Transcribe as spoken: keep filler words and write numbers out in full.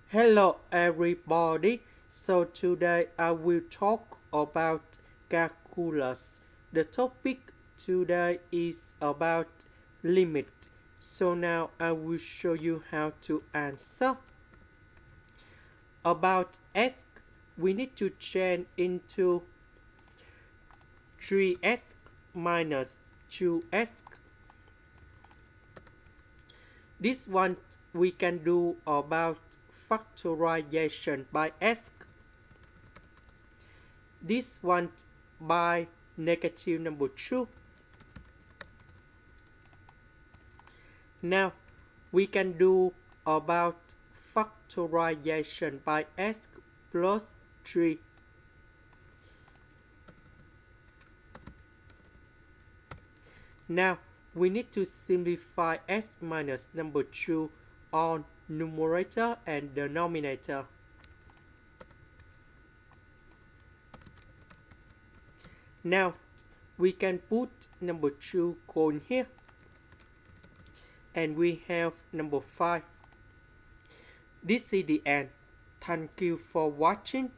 Hello everybody. So today I will talk about calculus. The topic today is about limit. So now I will show you how to answer. About x, we need to change into three x minus two x. This one we can do about factorization by x. This one by negative number two. Now we can do about factorization by x plus three. Now we need to simplify x minus number two on numerator and denominator. Now we can put number two cone here, and we have number five. This is the end. Thank you for watching.